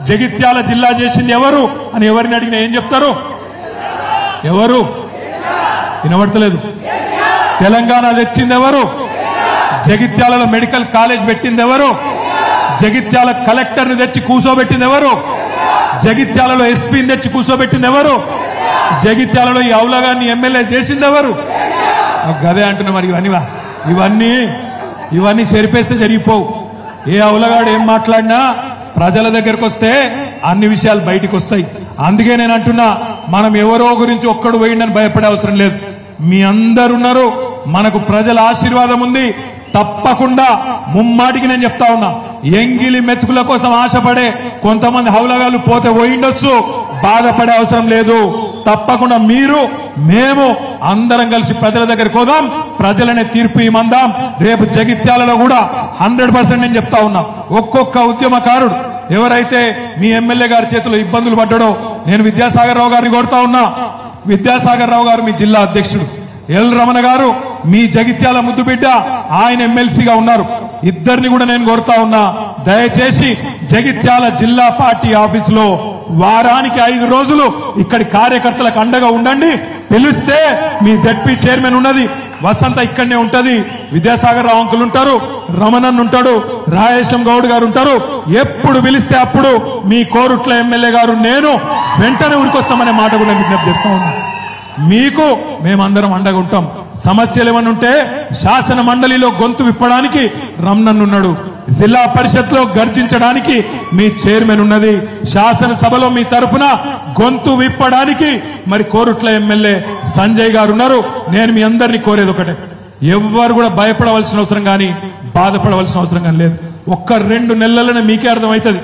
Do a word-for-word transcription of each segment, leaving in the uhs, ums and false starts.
జగిత్యాల జిల్లా చేసింది ఎవరు అని ఎవరిని అడిగినా ఏం చెప్తారు? ఎవరు? వినబడతలేదు. తెలంగాణ తెచ్చింది ఎవరు? జగిత్యాలలో మెడికల్ కాలేజ్ పెట్టింది ఎవరు? జగిత్యాల కలెక్టర్ని తెచ్చి కూర్చోబెట్టింది ఎవరు? జగిత్యాలలో ఎస్పీని తెచ్చి కూర్చోబెట్టింది ఎవరు? జగిత్యాలలో ఈ అవులగాన్ని ఎమ్మెల్యే చేసింది ఎవరు? గదే అంటున్నా. మరి ఇవన్నీ ఇవన్నీ ఇవన్నీ సరిపేస్తే జరిగిపోవు. ఏ అవులగాడు ఏం మాట్లాడినా ప్రజల దగ్గరకు వస్తే అన్ని విషయాలు బయటికి వస్తాయి. అందుకే నేను అంటున్నా, మనం ఎవరో గురించి ఒక్కడు పోయిండని భయపడే అవసరం లేదు. మీ అందరున్నారు, మనకు ప్రజల ఆశీర్వాదం ఉంది. తప్పకుండా ముమ్మాటికి నేను చెప్తా ఉన్నా, ఎంగిలి మెతుకుల కోసం ఆశపడే కొంతమంది హౌలగాళ్ళు పోతే పోయిండొచ్చు, బాధపడే అవసరం లేదు. తప్పకుండా మీరు మేము అందరం కలిసి ప్రజల దగ్గరికి పోదాం, ప్రజలనే తీర్పు ఇమ్మందాం. రేపు జగిత్యాలలో కూడా హండ్రెడ్ పర్సెంట్ నేను చెప్తా ఉన్నా, ఒక్కొక్క ఉద్యమకారుడు ఎవరైతే మీ ఎమ్మెల్యే గారి చేతిలో ఇబ్బందులు పడ్డాడో, నేను విద్యాసాగర్ రావు గారిని కోరుతా ఉన్నా. విద్యాసాగర్ రావు గారు మీ జిల్లా అధ్యక్షుడు, ఎల్ రమణ గారు మీ జగిత్యాల ముద్దు బిడ్డ, ఆయన ఎమ్మెల్సీగా ఉన్నారు. ఇద్దరిని కూడా నేను కోరుతా ఉన్నా, దయచేసి జగిత్యాల జిల్లా పార్టీ ఆఫీసులో వారానికి ఐదు రోజులు ఇక్కడి కార్యకర్తలకు అండగా ఉండండి. పిలిస్తే మీ జెడ్పీ చైర్మన్ ఉన్నది, వసంత ఇక్కడనే ఉంటది, విద్యాసాగర్ రావు అంకులు ఉంటారు, రమణన్ ఉంటాడు, రాయేశం గౌడ్ గారు ఉంటారు. ఎప్పుడు పిలిస్తే అప్పుడు మీ కోరుట్ల ఎమ్మెల్యే గారు నేను వెంటనే ఉరికొస్తామనే మాట కూడా విజ్ఞప్తి చేస్తా ఉన్నా. మీకు మేమందరం అండగా ఉంటాం. సమస్యలు ఏమన్నా ఉంటే శాసన మండలిలో గొంతు విప్పడానికి రమణన్ ఉన్నాడు, జిల్లా పరిషత్ లో గర్జించడానికి మీ చైర్మన్ ఉన్నది, శాసనసభలో మీ తరఫున గొంతు విప్పడానికి మరి కోరుట్ల ఎమ్మెల్యే సంజయ్ గారు ఉన్నారు. నేను మీ అందరినీ కోరేది ఒకటే, ఎవ్వరు కూడా భయపడవలసిన అవసరం కానీ బాధపడవలసిన అవసరం కానీ లేదు. ఒక్క రెండు నెలలనే మీకే అర్థమవుతుంది.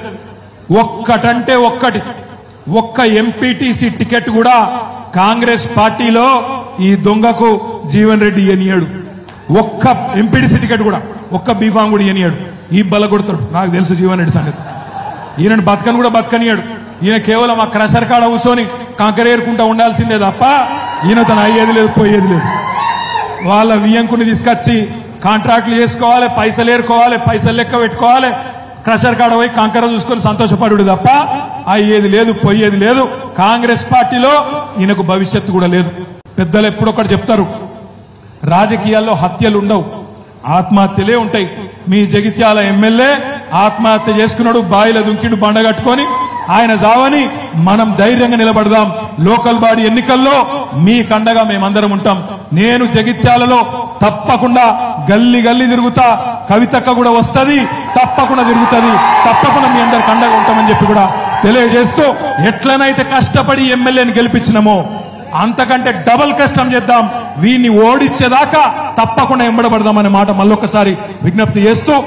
ఒక్కటంటే ఒక్కటి, ఒక్క ఎంపీటీసీ టికెట్ కూడా కాంగ్రెస్ పార్టీలో ఈ దొంగకు జీవన్ రెడ్డి ఇయనియాడు. ఒక్క ఎంపీటీసీ టికెట్ కూడా, ఒక్క బీఫామ్ కూడా ఇయనియాడు. ఈ బల కొడతాడు, నాకు తెలుసు జీవన్ రెడ్డి సంగతి. ఈయనను బతకని కూడా బతకనియాడు. ఈయన కేవలం ఆ క్రషర్ కాడ కూర్చొని కంకరేరుకుంటా ఉండాల్సిందే తప్ప ఈయన తను అయ్యేది లేదు, పోయేది లేదు. వాళ్ళ వియ్యంకుని తీసుకొచ్చి కాంట్రాక్ట్లు చేసుకోవాలి, పైసలు ఏరుకోవాలి, పైసలు లెక్క పెట్టుకోవాలి, క్రషర్ కాడ పోయి కంకర చూసుకొని సంతోషపడు తప్ప అయ్యేది లేదు, పోయేది లేదు. కాంగ్రెస్ పార్టీలో ఈయనకు భవిష్యత్తు కూడా లేదు. పెద్దలు ఎప్పుడొక్కటి చెప్తారు, రాజకీయాల్లో హత్యలు ఉండవు, ఆత్మహత్యలే ఉంటాయి. మీ జగిత్యాల ఎమ్మెల్యే ఆత్మహత్య చేసుకున్నాడు, బాయిల దుంకిడు బండగట్టుకొని. ఆయన జావని మనం ధైర్యంగా నిలబడదాం. లోకల్ బాడీ ఎన్నికల్లో మీ కండగా మేమందరం ఉంటాం. నేను జగిత్యాలలో తప్పకుండా గల్లీ గల్లీ తిరుగుతా, కవితక్క కూడా వస్తుంది, తప్పకుండా తిరుగుతుంది, తప్పకుండా మీ అందరికి అండగా ఉంటామని చెప్పి కూడా తెలియజేస్తూ, ఎట్లనైతే కష్టపడి ఎమ్మెల్యేని గెలిపించినామో అంతకంటే డబల్ కష్టం చేద్దాం, వీడిని ఓడించేదాకా తప్పకుండా ఎంబడబడదామనే మాట మళ్ళొకసారి విజ్ఞప్తి చేస్తూ